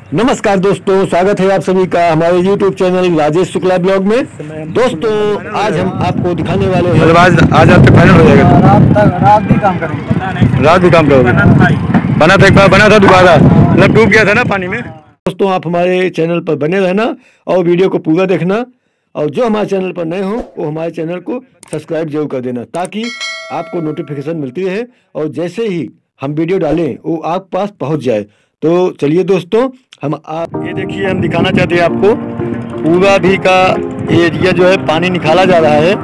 नमस्कार दोस्तों, स्वागत है आप सभी का हमारे YouTube channel Rajesh Shukla blog में। दोस्तों आज हम आपको दिखाने वाले हैं, आज आपके फाइनल हो जाएगा। रात भी काम करेंगे, रात भी काम करोगे। बना था एक बार, बना था दोबारा, मतलब डूब गया था ना पानी में। दोस्तों आप हमारे चैनल पर बने रहना और वीडियो को पूरा देखना, और जो हमारे चैनल पर नए हो वो हमारे चैनल को सब्सक्राइब जरूर कर देना, ताकि आपको नोटिफिकेशन मिलती रहे और जैसे ही हम वीडियो डालें वो आप पास पहुंच जाए। तो चलिए दोस्तों, ये देखिए, हम दिखाना चाहते हैं आपको पूरा भी का एरिया जो है पानी निकाला जा रहा है,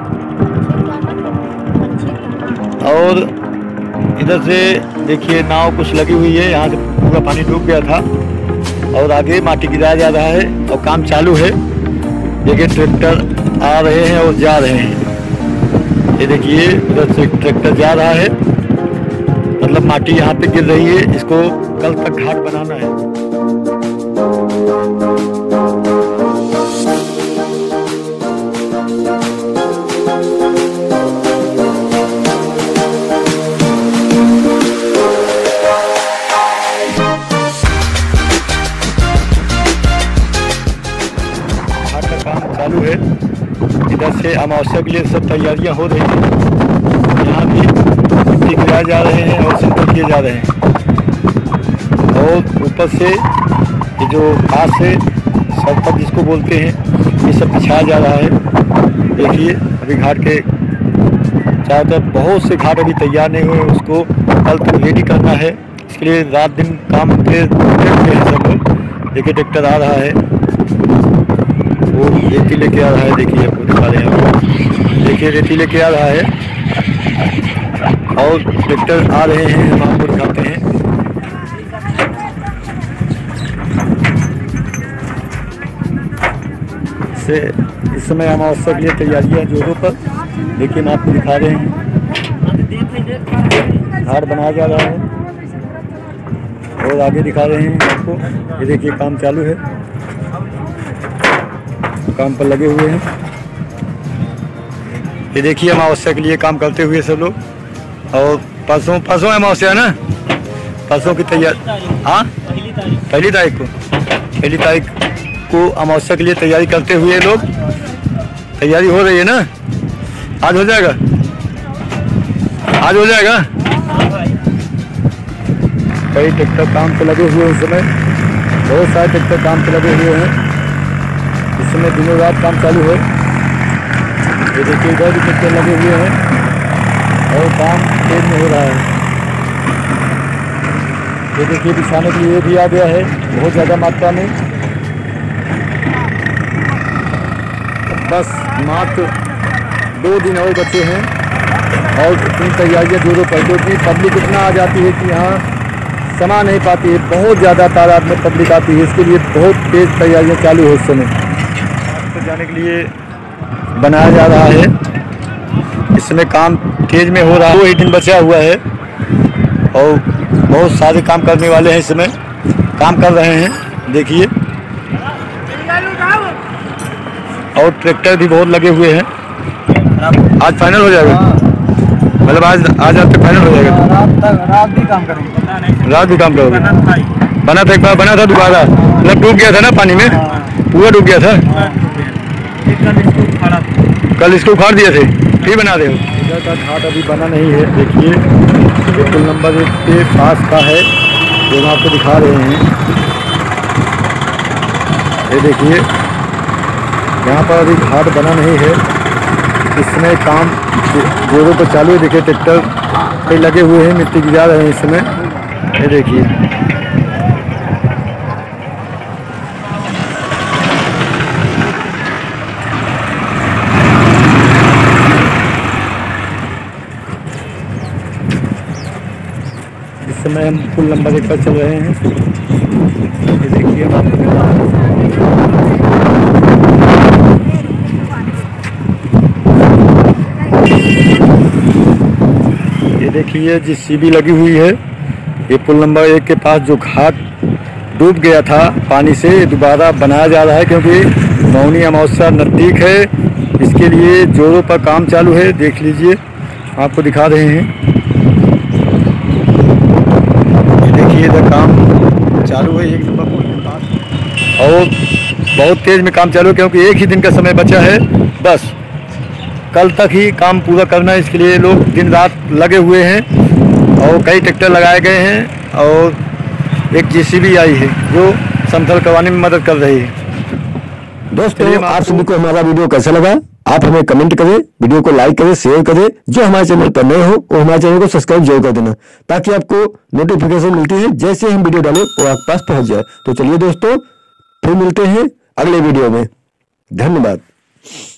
और इधर से देखिए नाव कुछ लगी हुई है, यहाँ से पूरा पानी डूब गया था और आगे माटी गिराया जा रहा है और काम चालू है। देखिए ट्रैक्टर आ रहे हैं और जा रहे हैं। ये देखिए उधर से ट्रैक्टर जा रहा है, मतलब माटी यहाँ पे गिर रही है, इसको कल तक घाट बनाना है। घाट का काम चालू है, इधर से अमावस्या के लिए सब तैयारियां हो रही हैं। यहाँ भी मिट्टी गिराए जा रहे हैं और सिंपल किए जा रहे हैं, और ऊपर से ये जो घास है सरपट जिसको बोलते हैं, ये सब बिछाया जा रहा है। देखिए अभी घाट के चारों तरफ बहुत से घाट अभी तैयार नहीं हुए, उसको कल तक रेडी करना है। इसके लिए रात दिन काम पे हैं सब लोग। देखिए ट्रैक्टर आ रहा है, वो रेती लेके आ रहा है। देखिए आपको दिखा रहे हैं, देखिए रेती लेके आ रहा है और ट्रैक्टर आ रहे हैं, हम आपको दिखाते हैं। इस समय अमावस्या के लिए तैयारियां जोरों पर। देखिए हम आपको दिखा रहे हैं, घाट बनाया जा रहा है और आगे दिखा रहे हैं आपको। ये देखिए काम चालू है, काम पर लगे हुए हैं। ये देखिए अमावस्या के लिए काम करते हुए सब लोग, और परसों अमावस्या है ना, परसों की तैयारी, हाँ पहली तारीख को अमावस्या के लिए तैयारी करते हुए लोग, तैयारी हो रही है ना। आज हो जाएगा, आज हो जाएगा। कई ट्रैक्टर काम पे लगे हुए हैं, इस समय बहुत सारे ट्रैक्टर काम पे लगे हुए हैं। इस समय दिनों रात काम चालू है। ये देखिए इधर भी ट्रैक्टर लगे हुए हैं और काम तेज में हो रहा है। ये देखिए बिछाने के लिए भी आ गया है बहुत ज़्यादा मात्रा में। बस मात्र 2 दिन और बचे हैं और इतनी तैयारियाँ जोरों पर, क्योंकि पब्लिक इतना आ जाती है कि यहाँ समा नहीं पाती है। बहुत ज़्यादा तादाद में पब्लिक आती है, इसके लिए बहुत तेज़ तैयारियाँ चालू है। उस समय तो जाने के लिए बनाया जा रहा है। इस समय काम तेज में हो रहा है, 2 ही दिन बचा हुआ है और बहुत सारे काम करने वाले हैं। इस समय काम कर रहे हैं, देखिए, और ट्रैक्टर भी बहुत लगे हुए हैं। आज फाइनल हो जाएगा, मतलब आज आपके फाइनल हो जाएगा। रात भी काम करेंगे, रात भी काम करोगे। बना था एक बार, बना था दोबारा, मतलब डूब गया था ना पानी में, पूरा डूब गया था। कल इसको उखाड़ दिए थे, फिर बना रहे हो। इधर का घाट अभी बना नहीं है। देखिए ये पुल नंबर 1 के पास का है, जो हम आपको दिखा रहे हैं। ये देखिए यहाँ पर अभी घाट बना नहीं है, इसमें काम जोरों पर चालू है। देखिए ट्रैक्टर पे लगे हुए हैं, मिट्टी गिरा रहे हैं इस समय। ये देखिए इस समय हम पुल नंबर 1 पर चल रहे हैं। ये देखिए हम आपको दिखा रहे हैं। ये देखिए JCB लगी हुई है। ये पुल नंबर 1 के पास जो घाट डूब गया था पानी से, दोबारा बनाया जा रहा है, क्योंकि मौनी अमावस्या नज़दीक है। इसके लिए जोरों पर काम चालू है। देख लीजिए, आपको दिखा रहे हैं। ये देखिए इधर काम चालू है 1 नंबर पुल के पास, और बहुत तेज में काम चालू है क्योंकि एक ही दिन का समय बचा है। बस कल तक ही काम पूरा करना है, इसके लिए लोग दिन रात लगे हुए हैं और कई ट्रैक्टर लगाए गए हैं और एक JCB आई है जो समतल करवाने में मदद कर रही है। दोस्तों, आप सभी को हमारा वीडियो कैसा लगा आप हमें कमेंट करें, वीडियो को लाइक करें, शेयर करें। जो हमारे चैनल पर नए हो वो हमारे चैनल को सब्सक्राइब जरूर कर देना, ताकि आपको नोटिफिकेशन मिलती है जैसे हम वीडियो डालें वो आपके पास पहुंच जाए। तो चलिए दोस्तों, फिर मिलते हैं अगले वीडियो में। धन्यवाद।